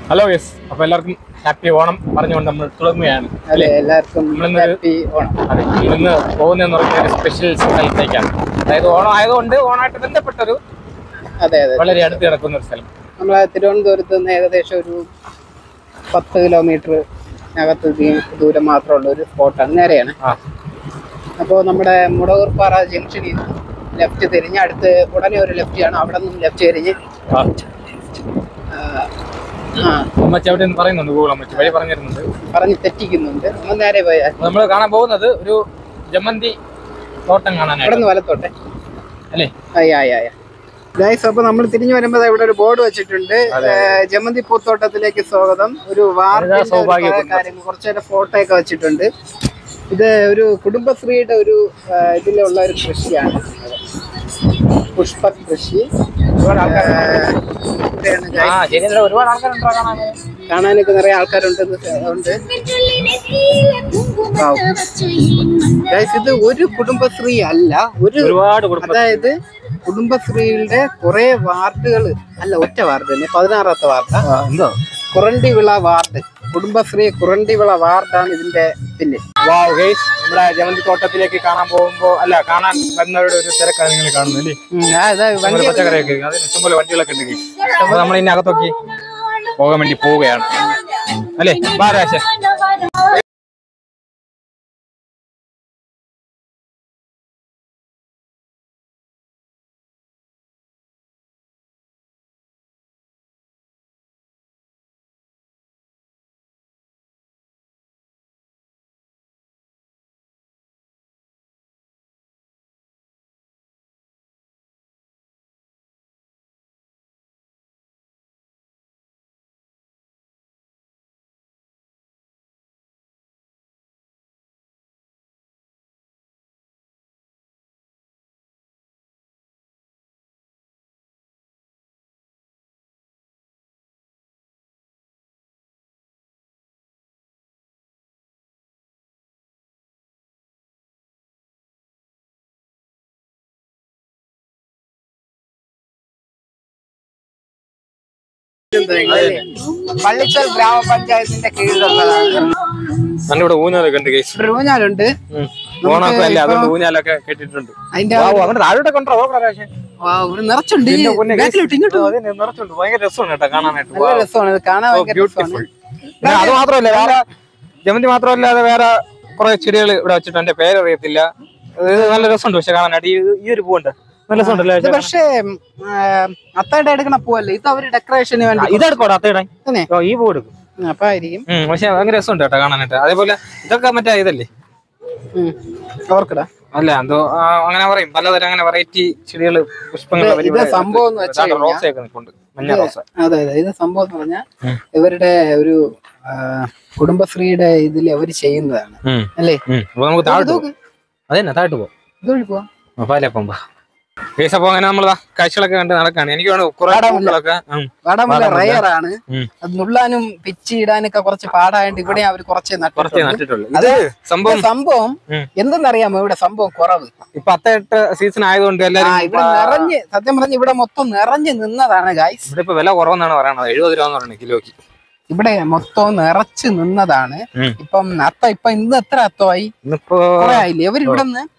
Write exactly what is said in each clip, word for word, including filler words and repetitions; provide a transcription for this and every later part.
Hello yes, അപ്പോൾ എല്ലാവർക്കും happy Onam പറഞ്ഞുകൊണ്ട് നമ്മൾ തുടങ്ങുകയാണ്. അല്ലേ, എല്ലാവർക്കും ഹാപ്പി ഓണം. അതെ, ഇന്ന് പോകുന്നതെന്ന് പറഞ്ഞാൽ ഒരു സ്പെഷ്യൽ സ്ഥലത്തേക്കാണ്. അതായത് ഓണം ആയതുകൊണ്ട് ഓണമായിട്ട് ബന്ധപ്പെട്ടൊരു അതെ അതെ വളരെ അടുത്ത് കിടക്കുന്ന ഒരു സ്ഥലം. നമ്മളെ തിരുവനന്തപുരത്ത് നിന്ന് ഏകദേശം ഒരു പത്ത് കിലോമീറ്റർ അകത്ത് ദൂരം മാത്രമുള്ള ഒരു സ്പോട്ടാണ്, നേരെയാണ്. അപ്പോൾ നമ്മുടെ മുടവൂർപ്പാറ ജംഗ്ഷനിൽ നിന്ന് ലെഫ്റ്റ് തിരിഞ്ഞ് അടുത്ത് ഉടനെ ഒരു ലെഫ്റ്റ് ആണ്. അവിടെ നിന്നും ലെഫ്റ്റ് തിരിഞ്ഞ് പറയുന്നുണ്ട്, ഗൂഗിൾ അമ്മച്ചി വഴി പറഞ്ഞിരുന്നുണ്ട്, പറഞ്ഞ് തെറ്റിക്കുന്നുണ്ട്. നമ്മൾ നേരെ പോയാൽ നമ്മൾ കാണാൻ പോകുന്നത് ഒരു ജമന്തി തോട്ടം കാണാൻ. അവിടെ നിന്ന് വലത്തോട്ടെ അല്ലേ? ഗൈസ്, അപ്പൊ നമ്മൾ തിരിഞ്ഞു വരുമ്പോൾ ഇവിടെ ഒരു ബോർഡ് വെച്ചിട്ടുണ്ട്, ജമന്തി പൂത്തോട്ടത്തിലേക്ക് സ്വാഗതം. ഒരു വാർത്ത കാര്യങ്ങൾ കുറച്ചേരം ഫോട്ടോ ഒക്കെ വെച്ചിട്ടുണ്ട്. ഇത് ഒരു കുടുംബശ്രീയുടെ ഒരു ഇതിലുള്ള ഒരു കൃഷിയാണ്, പുഷ്പ കൃഷി. കാണാനൊക്കെ നിറയെ ആൾക്കാരുണ്ട്. ഇത് ഒരു കുടുംബശ്രീ അല്ല, ഒരു അതായത് കുടുംബശ്രീയുടെ കുറെ വാർഡുകൾ അല്ല, ഒറ്റ വാർഡ് തന്നെ, പതിനാറാമത്തെ വാർഡ്, കുറണ്ടിവിള വാർഡ്, കുടുംബശ്രീ കുറണ്ടിവിള വാർഡാണ് ഇതിന്റെ പിന്നിൽ. വാവ് ഗൈസ്, നമ്മുടെ ജമന്തി തോട്ടത്തിലേക്ക് കാണാൻ പോകുമ്പോ അല്ല കാണാൻ വരുന്നവരുടെ ഒരു തിരക്കാണ് നിങ്ങൾ കാണുന്നത്. പച്ചക്കറിയൊക്കെ അതിന് ഇഷ്ടംപോലെ വണ്ടികളൊക്കെ ഉണ്ട്. അപ്പൊ നമ്മൾ ഇനി അകത്തൊക്കെ പോകാൻ വേണ്ടി പോവുകയാണ് അല്ലേ? ബാരാശ പള്ളിച്ചൽ ഗ്രാമപഞ്ചായത്തിന്റെ കീഴിലുള്ളതാണ്. ഇവിടെ ഊഞ്ഞാലൊക്കെ ഉണ്ട്, ഇവിടെ ഊഞ്ഞാലുണ്ട്, ഊഞ്ഞാലൊക്കെ കെട്ടിട്ടുണ്ട്. നിറച്ചുണ്ട്, ഭയങ്കര രസമാണ് കേട്ടോ കാണാനായിട്ട്. നല്ല രസമാണ് ഇത് കാണാൻ. അത് മാത്രമല്ല, വേറെ ജമന്തി മാത്രമല്ലാതെ വേറെ കുറെ ചെടികൾ ഇവിടെ വെച്ചിട്ട് എന്റെ പേരറിയത്തില്ല. നല്ല രസമുണ്ട് പക്ഷെ കാണാനായിട്ട്. ഈ ഒരു പൂവുണ്ട്, നല്ല രസമുണ്ടല്ലേ? പക്ഷേ അത്തയുടെ എടുക്കണ പൂവല്ലേ ഇത്, അവര് ഡെക്കറേഷന് വേണ്ടി ഇതെടുക്കോട്ടെ. അത്തയുടെ ഈ പൂ എടുക്കും അപ്പൊ ആയിരിക്കും. പക്ഷെ ഭയങ്കര രസമുണ്ട് കേട്ടോ കാണാനായിട്ട്. അതേപോലെ ഇതൊക്കെ മറ്റേ ഇതല്ലേ, ഓർക്കടാ അല്ല എന്തോ അങ്ങനെ പറയും, പലതരം അങ്ങനെ വെറൈറ്റി ചെടികള് പുഷ്പങ്ങൾ. സംഭവം റോസയൊക്കെ നിൽപ്പുണ്ട്, മഞ്ഞ റോസ. അതെ അതെ, ഇത് സംഭവം എന്ന് പറഞ്ഞാൽ ഇവരുടെ ഒരു കുടുംബശ്രീയുടെ ഇതിൽ അവര് ചെയ്യുന്നതാണ് അല്ലേ? നമുക്ക് താഴോട്ട് അതന്നെ താഴോട്ട് പോവാം. ഇതുവഴി പോവാം, പാലപ്പം. അപ്പൊ അങ്ങനെ നമ്മള് കാഴ്ചകളൊക്കെ കണ്ട് നടക്കാണ്. എനിക്ക് റയറാണ്, അത് നുള്ളാനും പിച്ചി ഇടാനൊക്കെ കുറച്ച് പാടായിട്ട് ഇവിടെ അവർ കുറച്ച് നട്ടിട്ടുള്ളൂ. സംഭവം എന്തെന്നറിയാമോ, ഇവിടെ സംഭവം കുറവ്. ഇപ്പൊ അത്തെട്ട് സീസൺ ആയതുകൊണ്ട് ഇവിടെ നിറഞ്ഞ്, സത്യം പറഞ്ഞ ഇവിടെ മൊത്തം നിറഞ്ഞ് നിന്നതാണ് ഗൈസ്. ഇവിടെ ഇപ്പൊ വില കുറവെന്നാണ് പറയണത്, എഴുപത് രൂപ എന്ന് പറയുന്നത് കിലോക്ക്. ഇവിടെ മൊത്തം നിറച്ച് നിന്നതാണ്. ഇപ്പം അത്ത ഇപ്പൊ ഇന്ന് എത്ര അത്തമായി കുറെ ആയില്ലേ അവര് ഇവിടെ നിന്ന്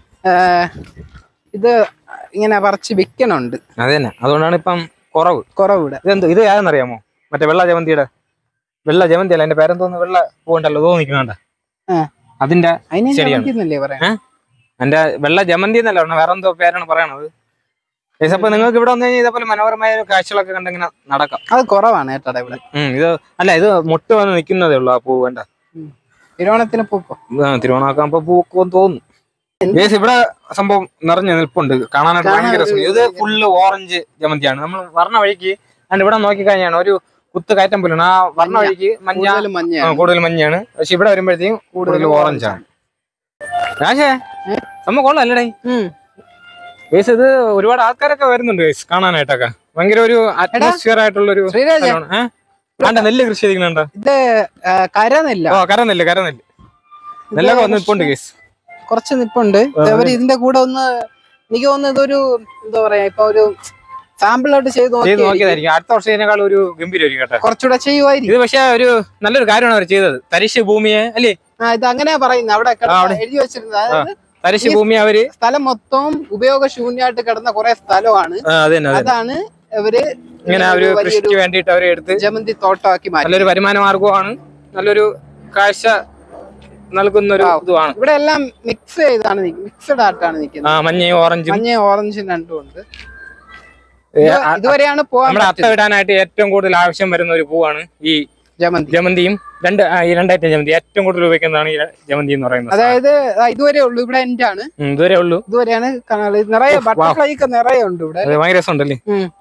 ഇത് ഇങ്ങനെ പറിച്ച് വിൽക്കണുണ്ട്. അതന്നെ, അതുകൊണ്ടാണ് ഇപ്പം കുറവ് കുറവ് ഇവിടെ. ഇതെന്തോ ഇത് ഏതെന്നറിയാമോ? മറ്റേ വെള്ള ജമന്തിയുടെ വെള്ള ജമന്തി അല്ല, എന്റെ പേരെന്തോന്ന്, വെള്ള പൂണ്ടല്ലോ തോ നിൽക്കണ്ട, അതിന്റെ ചെടിയാണ്. എന്റെ വെള്ള ജമന്തി എന്നല്ല പറഞ്ഞ, വേറെ എന്തോ പേരാണ് പറയണത്. അപ്പൊ നിങ്ങൾക്ക് ഇവിടെ വന്നു കഴിഞ്ഞാൽ ഇതേപോലെ മനോഹരമായ കാഴ്ചകളൊക്കെ കണ്ടിങ്ങനെ നടക്കാം. അത് കുറവാണ് ഏട്ടാ ഇവിടെ. ഇത് അല്ല, ഇത് മുട്ട വന്ന് നിൽക്കുന്നതേ ഉള്ളൂ ആ പൂ. വേണ്ട, തിരുവോണത്തിന് പൂക്കോ? തിരുവോണമാക്കുമ്പോ പൂക്കോന്ന് തോന്നുന്നു. ഇവിടെ സംഭവം നിറഞ്ഞ നിൽപ്പുണ്ട്, കാണാനായിട്ട് ഭയങ്കര രസം. ഇത് ഫുള്ള് ഓറഞ്ച് ജമന്തിയാണ്. നമ്മൾ വർണ്ണ വഴിക്ക് അതിന്റെ ഇവിടെ നോക്കി കഴിഞ്ഞാണ് ഒരു കുത്ത് കയറ്റം പോലെയാണ്. ആ വർണ്ണ വഴിക്ക് മഞ്ഞ, കൂടുതൽ മഞ്ഞയാണ്. പക്ഷെ ഇവിടെ വരുമ്പോഴത്തേക്കും കൂടുതൽ ഓറഞ്ചാണ്. രാശേ നമ്മ കൊള്ളാല്ലേ ഗൈസ്? ഇത് ഒരുപാട് ആൾക്കാരൊക്കെ വരുന്നുണ്ട് ഗൈസ് കാണാനായിട്ടൊക്കെ. ഭയങ്കര ഒരു അറ്റ്മോസ്ഫിയർ ആയിട്ടുള്ളൊരു വേണ്ട നെല്ല് കൃഷി ചെയ്തിട്ടുണ്ടോ? ഇത് കരനെല്ല. ഓ കരനെല്ല്, കരനെല്ല് നെല്ലൊക്കെ വന്ന് നിൽപ്പുണ്ട് ഗൈസ്, കുറച്ച് നിപ്പുണ്ട്. അവര് ഇതിന്റെ കൂടെ ഒന്ന്, എനിക്ക് തോന്നുന്നു ഇതൊരു എന്താ പറയാ, ഇപ്പൊ ഒരു സാമ്പിളായിട്ട് ചെയ്ത് ചെയ്ത് നോക്കിയതായിരിക്കും. അടുത്ത വർഷം ഇതിനേക്കാൾ ഒരു ഗംഭീരമായിരിക്കും കേട്ടോ. കുറച്ചുകൂടെ ചെയ്യുമായിരിക്കും. ഇത് പക്ഷെ ഒരു നല്ലൊരു കാര്യമാണ് അവർ ചെയ്തത്. തരിശ് ഭൂമിയെ അല്ലേ ഇത് അങ്ങനെയാ പറയുന്നത്, അവിടെ എഴുതി വെച്ചിരുന്നത്. അതായത് തരിശ് ഭൂമി അവര് സ്ഥലം മൊത്തം ഉപയോഗശൂന്യമായിട്ട് കിടന്ന കുറെ സ്ഥലമാണ്, അതാണ് ഇവര് ഇങ്ങനെ ഒരു കൃഷിക്ക് വേണ്ടിയിട്ട് അവരെ എടുത്ത് ജമന്തി തോട്ടമാക്കി മാറ്റി. നല്ലൊരു വരുമാന മാർഗമാണ്, നല്ലൊരു കാഴ്ച നൽകുന്ന ഒരു ഇതുമാണ്. ഇവിടെ എല്ലാം മിക്സ് ചെയ്താണ് മിക്സഡ് ആയിട്ടാണ് നിൽക്കുന്നത്. മഞ്ഞയും ഓറഞ്ചും മഞ്ഞയും ഓറഞ്ചും രണ്ടും ഉണ്ട്. ഇതുവരെയാണ് പോവാൻ അത്ത ഇടാനായിട്ട് ഏറ്റവും കൂടുതൽ ആവശ്യം വരുന്ന ഒരു പൂവാണ് ഈ ജമന്തി. ജമന്തിയും രണ്ട് ഈ രണ്ടായിരത്തി ജമന്തി ഏറ്റവും കൂടുതൽ ഉപയോഗിക്കുന്നതാണ് ഈ ജമന്തി എന്ന് പറയുന്നത്. അതായത് ഇതുവരെ ഉള്ളു ഇവിടെ എന്റെ ആണ്, ഇതുവരെ ഉള്ളു ഇതുവരെയാണ് നിറയെ ബട്ടർഫ്ലൈ ഒക്കെ നിറയെ ഉണ്ട് ഇവിടെ. ഭയങ്കര രസമുണ്ടല്ലേ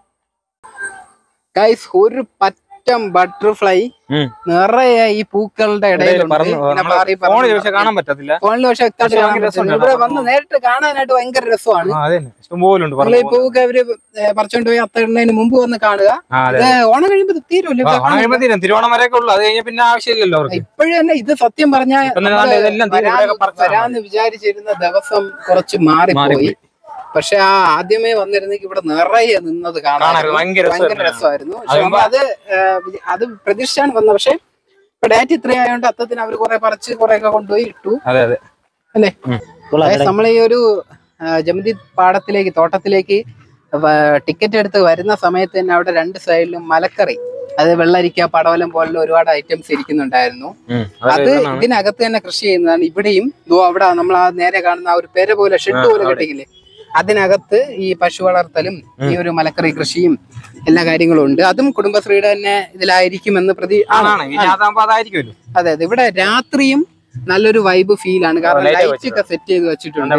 ഗൈസ്, ഒരു പറ്റം ബട്ടർഫ്ലൈ നിറയെ ഈ പൂക്കളുടെ ഇടയിൽ കാണാൻ പറ്റത്തില്ല. ഫോണിൽ പക്ഷെ ഇവിടെ വന്ന് നേരിട്ട് കാണാനായിട്ട് ഭയങ്കര രസമാണ്. ഈ പൂവൊക്കെ അവര് പറിച്ചോണ്ട് പോയി അത്തടുന്നതിന് മുമ്പ് വന്ന് കാണുക. ഓണം കഴിയുമ്പോ തീരുമല്ലോ, തിരുവോണം വരെയൊക്കെ ഉള്ളു, അത് കഴിഞ്ഞാൽ പിന്നെ ആവശ്യമില്ലല്ലോ. ഇപ്പോഴും തന്നെ ഇത് സത്യം പറഞ്ഞാൽ വരാന്ന് വിചാരിച്ചിരുന്ന ദിവസം കുറച്ച് മാറിപ്പോയി. പക്ഷെ ആ ആദ്യമേ വന്നിരുന്നെങ്കിൽ ഇവിടെ നിറയെ നിന്നത് കാണാൻ ഭയങ്കര രസമായിരുന്നു. അത് അത് പ്രതീക്ഷിച്ചാണ് വന്നത്. പക്ഷെ ഇപ്പൊ ഡേറ്റ് ഇത്രയായോണ്ട് അത്തത്തിന് അവര് കുറെ പറിച്ച് കുറെ ഒക്കെ കൊണ്ടുപോയി ഇട്ടു അല്ലേ. നമ്മൾ ഈ ഒരു ജമന്തി പാടത്തിലേക്ക് തോട്ടത്തിലേക്ക് ടിക്കറ്റ് എടുത്ത് വരുന്ന സമയത്ത് തന്നെ അവിടെ രണ്ട് സൈഡിലും മലക്കറി, അത് വെള്ളരിക്ക പടവലം പോലുള്ള ഒരുപാട് ഐറ്റംസ് ഇരിക്കുന്നുണ്ടായിരുന്നു. അത് ഇതിനകത്ത് തന്നെ കൃഷി ചെയ്യുന്നതാണ്. ഇവിടെയും അവിടെ നമ്മൾ ആ നേരെ കാണുന്ന ആ ഒരു പെര പോലെ ഷെഡ് പോലെ കെട്ടിക്കില്ലേ, അതിനകത്ത് ഈ പശു വളർത്തലും ഈ ഒരു മലക്കറി കൃഷിയും എല്ലാ കാര്യങ്ങളും ഉണ്ട്. അതും കുടുംബശ്രീയുടെ തന്നെ ഇതിലായിരിക്കുമെന്ന് പ്രതി അതെ അതെ. ഇവിടെ രാത്രിയും നല്ലൊരു വൈബ് ഫീൽ ആണ്, കാരണം ലൈറ്റ് ഒക്കെ സെറ്റ് ചെയ്ത് വെച്ചിട്ടുണ്ട്.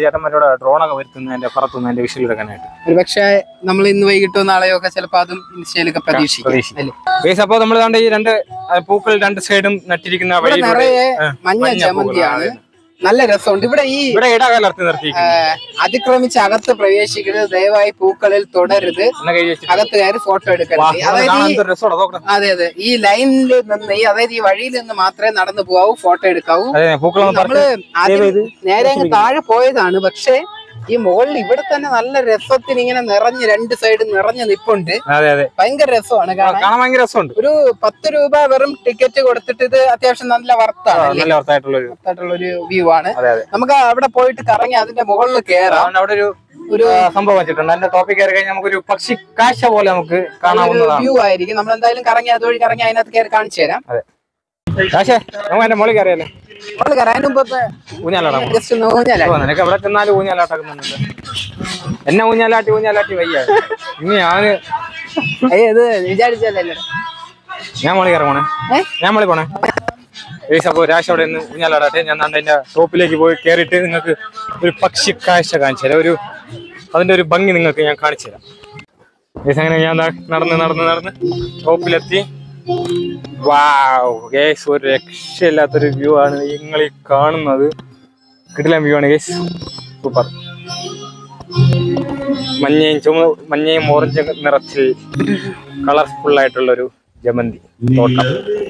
ഒരു പക്ഷേ നമ്മൾ ഇന്ന് വൈകിട്ടോ നാളെയോ ഒക്കെ ചിലപ്പോ അതും ഇൻസ്റ്റയിലൊക്കെ പ്രതീക്ഷിക്കും. അപ്പൊ നമ്മൾ ഈ രണ്ട് പൂക്കൾ രണ്ട് സൈഡും നട്ടിരിക്കുന്ന നിറയെ മഞ്ഞ ജമന്തിയാണ്, നല്ല രസമുണ്ട്. ഇവിടെ ഈ അതിക്രമിച്ച് അകത്ത് പ്രവേശിക്കരുത്, ദയവായി പൂക്കളിൽ തുടരുത്, അകത്ത് കയറി ഫോട്ടോ എടുക്കരുത്. അതായത് അതെ അതെ ഈ ലൈനിൽ നിന്ന് ഈ അതായത് ഈ വഴിയിൽ നിന്ന് മാത്രമേ നടന്നു പോകാവൂ, ഫോട്ടോ എടുക്കാവൂ. നമ്മള് ആദ്യം നേരെ അങ്ങ് താഴെ പോയതാണ്, പക്ഷെ ഈ മുകളിൽ ഇവിടെ തന്നെ നല്ല രസത്തിന് ഇങ്ങനെ നിറഞ്ഞ് രണ്ട് സൈഡ് നിറഞ്ഞ് നിപ്പുണ്ട്. ഭയങ്കര രസമാണ് കാണാൻ, ഭയങ്കര രസമുണ്ട്. ഒരു പത്ത് രൂപ വെറും ടിക്കറ്റ് കൊടുത്തിട്ട് ഇത് അത്യാവശ്യം നല്ല വർത്തായിട്ടുള്ള ഒരു വ്യൂ ആണ്. നമുക്ക് അവിടെ പോയിട്ട് കറങ്ങി അതിന്റെ മുകളിൽ കയറാം. അവിടെ ഒരു ഒരു സംഭവം വെച്ചിട്ടുണ്ട്, അതിന്റെ ടോപ്പിക് കയറി കഴിഞ്ഞാൽ നമുക്കൊരു പക്ഷി കാഴ്ച പോലെ നമുക്ക് കാണാവുന്ന വ്യൂ ആയിരിക്കും. നമ്മൾ എന്തായാലും കറങ്ങി അതുവഴി കറങ്ങി അതിനകത്ത് കയറി കാണിച്ചു തരാം. പക്ഷേ നമുക്ക് അതിന്റെ മുകളിൽ കയറിയല്ലേ, നിനക്ക് എവിടെ ചെന്നാലും ഊഞ്ഞാലാട്ടാക്കുന്നുണ്ട്. എന്നെ ഊഞ്ഞാലാട്ടി ഊഞ്ഞാലാട്ടി വയ്യ. ഇനി ഞാന് വിചാരിച്ചല്ലേ ഞാൻ മോളി കയറി പോണേ, ഞാൻ മോളി പോണേ. അപ്പൊ രാശി അവിടെ നിന്ന് ഊഞ്ഞാലാട്ടെ, ഞാൻ അതിന്റെ ടോപ്പിലേക്ക് പോയി കയറിയിട്ട് നിങ്ങൾക്ക് ഒരു പക്ഷി കാഴ്ച കാണിച്ചു തരാം. ഒരു അതിന്റെ ഒരു ഭംഗി നിങ്ങൾക്ക് ഞാൻ കാണിച്ചു തരാം. അങ്ങനെ ഞാൻ നടന്ന് നടന്ന് നടന്ന് ടോപ്പിലെത്തി. വാവ് ഗേസ്, ഒരു രക്ഷയില്ലാത്തൊരു വ്യൂ ആണ് നിങ്ങൾ ഈ കാണുന്നത്. കിടിലൻ വ്യൂ ആണ് ഗേസ്, സൂപ്പർ. മഞ്ഞയും ചുമ മഞ്ഞയും ഓറഞ്ച് നിറത്തിൽ കളർഫുൾ ആയിട്ടുള്ളൊരു ജമന്തി തോട്ടം.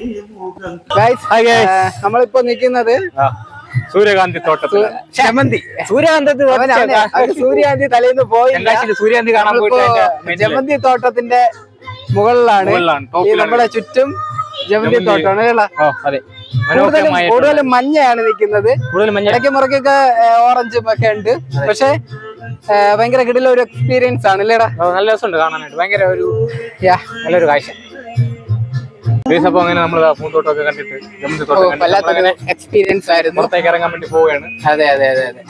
നമ്മളിപ്പോ നിൽക്കുന്നത് സൂര്യകാന്തി തോട്ടത്തിൽ ജമന്തി സൂര്യകാന്തി സൂര്യകാന്തി തലേന്ന് പോയി സൂര്യകാന്തി കാണാൻ പോയിട്ട് ജമന്തി തോട്ടത്തിന്റെ മുകളിലാണ്. നമ്മുടെ ചുറ്റും ജമന്തി തോട്ടമാണ്. കൂടുതലും മഞ്ഞയാണ് നിൽക്കുന്നത്, ഇടയ്ക്ക് മുറക്കൊക്കെ ഓറഞ്ചും ഒക്കെ ഉണ്ട്. പക്ഷെ ഭയങ്കര കിടില ഒരു എക്സ്പീരിയൻസ് ആണ് അല്ലേടാ, നല്ല രസമുണ്ട് കാണാനായിട്ട്. ഭയങ്കര ഒരു നല്ലൊരു കാഴ്ച. അപ്പൊ അങ്ങനെ നമ്മൾ പൂന്തോട്ടമൊക്കെ കണ്ടിട്ട് ജമന്തി തോട്ടം എക്സ്പീരിയൻസ് ആയിരുന്നു. പുറത്തേക്ക് ഇറങ്ങാൻ വേണ്ടി പോവുകയാണ്. അതെ അതെ അതെ അതെ.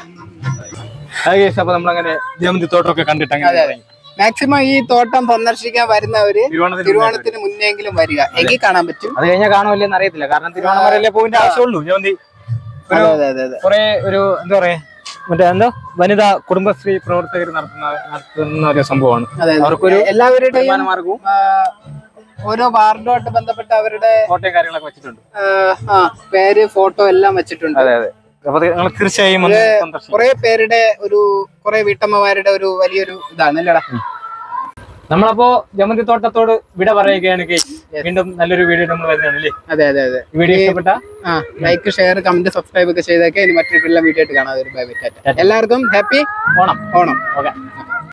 അപ്പൊ നമ്മളങ്ങനെ ജമന്തി തോട്ടമൊക്കെ കണ്ടിട്ട് അങ്ങനെ മാക്സിമം ഈ തോട്ടം സന്ദർശിക്കാൻ വരുന്നവര് തിരുവോണത്തിന് മുന്നെങ്കിലും വരിക, എങ്കിൽ കാണാൻ പറ്റും. അത് കഴിഞ്ഞാൽ കാണുമല്ലേന്ന് അറിയത്തില്ല, കാരണം തിരുവോണം വരെയല്ലേ പൂവിന്റെ ആവശ്യമുള്ളൂ. ജമന്തി കുറെ ഒരു എന്താ പറയാ മറ്റേ എന്താ വനിതാ കുടുംബശ്രീ പ്രവർത്തകർ നടത്തുന്ന നടത്തുന്ന ഒരു സംഭവമാണ്. അവർക്കൊരു എല്ലാവരുടെയും മാർഗവും ഓരോ വാർഡുമായിട്ട് ബന്ധപ്പെട്ട അവരുടെ ഫോട്ടോ കാര്യങ്ങളൊക്കെ വെച്ചിട്ടുണ്ട്, പേര് ഫോട്ടോ എല്ലാം വെച്ചിട്ടുണ്ട്. അതെ അതെ. തീർച്ചയായും കുറെ പേരുടെ ഒരു കുറെ വീട്ടമ്മമാരുടെ ഒരു വലിയൊരു ഇതാണ് അല്ലേടാ. നമ്മളപ്പോ ജമന്തി തോട്ടത്തോട് വിട പറയുകയാണ്. വീണ്ടും നല്ലൊരു വീഡിയോ നമ്മൾ വരുന്നതാണല്ലേ. അതെ അതെ അതെ. വീഡിയോ ഇഷ്ടപ്പെട്ട ലൈക്ക് ഷെയർ കമന്റ് സബ്സ്ക്രൈബ് ഒക്കെ ചെയ്തൊക്കെ ഇനി മറ്റൊരു വീഡിയോ ആയിട്ട് കാണാതെ. എല്ലാവർക്കും ഹാപ്പി ഓണം. ഓണം. ഓക്കെ.